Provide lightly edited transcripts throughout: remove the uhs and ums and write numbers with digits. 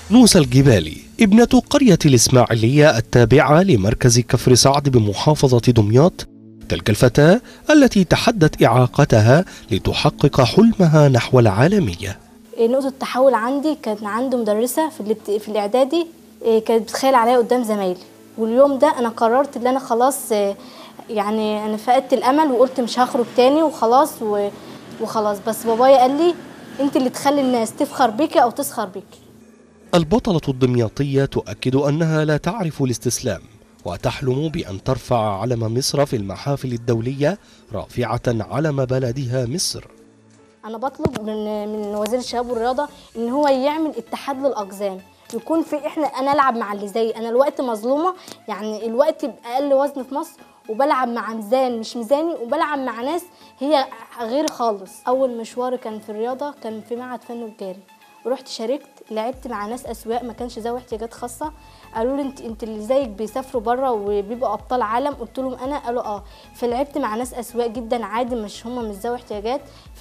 نوسة الجبالي ابنة قرية الإسماعيلية التابعة لمركز كفر سعد بمحافظة دمياط، تلك الفتاة التي تحدت إعاقتها لتحقق حلمها نحو العالمية. نقطة التحول عندي كان عندي مدرسة في الإعدادي كانت بتخيل عليا قدام زمايلي، واليوم ده أنا قررت إن أنا خلاص يعني أنا فقدت الأمل وقلت مش هخرج تاني وخلاص. بس بابايا قال لي أنت اللي تخلي الناس تفخر بيكي أو تسخر بيكي. البطلة الدمياطية تؤكد أنها لا تعرف الاستسلام، وتحلم بأن ترفع علم مصر في المحافل الدولية رافعة علم بلدها مصر. أنا بطلب من وزير الشباب والرياضة إن هو يعمل اتحاد للأقزام، يكون في أنا ألعب مع اللي زي أنا. الوقت مظلومة، يعني الوقت بأقل وزن في مصر وبلعب مع ميزان مش ميزاني، وبلعب مع ناس هي غير خالص. أول مشواري كان في الرياضة كان في معهد فن وتجاري، ورحت شاركت لعبت مع ناس اسواق ما كانش ذوي احتياجات خاصه. قالوا لي انت اللي زيك بيسافروا بره وبيبقوا ابطال عالم، قلت لهم انا، قالوا اه. فلعبت مع ناس اسواق جدا عادي، مش مش ذوي احتياجات.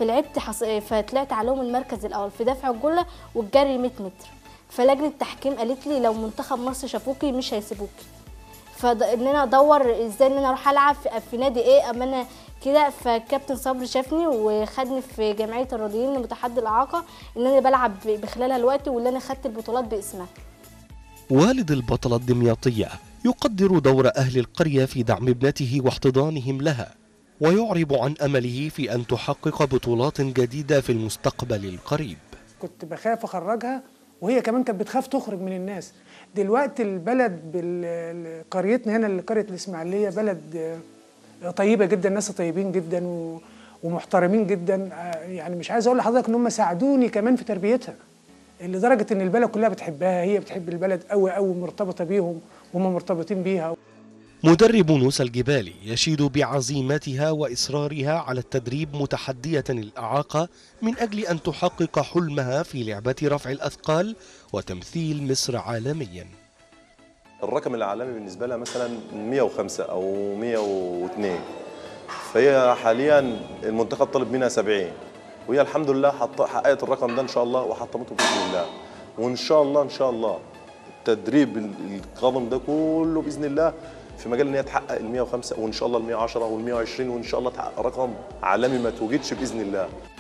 فطلعت عليهم المركز الاول في دفع الجله والجري 100 متر. فلجنه التحكيم قالت لي لو منتخب مصر شافوكي مش هيسيبوكي، فان انا ادور ازاي ان انا اروح العب في نادي ايه اما انا كده. فكابتن صبري شافني وخدني في جمعيه الرياضيين لمتحدي الاعاقه، ان انا بلعب بخلالها الوقت واللي انا خدت البطولات باسمها. والد البطلة الدمياطية يقدر دور أهل القرية في دعم ابنته واحتضانهم لها، ويعرب عن أمله في أن تحقق بطولات جديدة في المستقبل القريب. كنت بخاف أخرجها وهي كمان كانت بتخاف تخرج من الناس. دلوقتي البلد قريتنا هنا، قرية الإسماعيلية، بلد طيبة جدا، ناس طيبين جدا ومحترمين جدا. يعني مش عايز أقول لحضرتك إن هم ساعدوني كمان في تربيتها، لدرجة إن البلد كلها بتحبها، هي بتحب البلد قوي قوي، مرتبطة بيهم وهم مرتبطين بيها. مدرب نوسة الجبالي يشيد بعزيمتها وإصرارها على التدريب متحدية الإعاقة من أجل أن تحقق حلمها في لعبة رفع الأثقال وتمثيل مصر عالميا. الرقم العالمي بالنسبة لها مثلا 105 أو 102، فهي حاليا المنتخب طلب منها 70، وهي الحمد لله حققت الرقم ده إن شاء الله وحطمته بإذن الله. وإن شاء الله إن شاء الله التدريب القادم ده كله بإذن الله في مجال ان هي تحقق ال 105 وان شاء الله ال 110 وال 120، وان شاء الله تحقق رقم عالمي ما توجدش باذن الله.